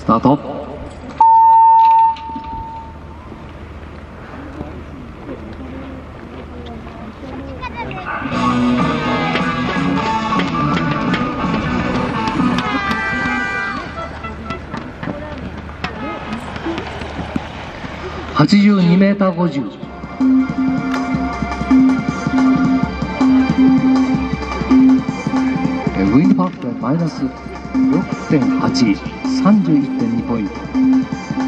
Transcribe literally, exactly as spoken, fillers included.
タート。はちじゅうにメーターごじゅう。ウィンドファクターマイナス ろくてんはち、さんじゅういってんに ポイント。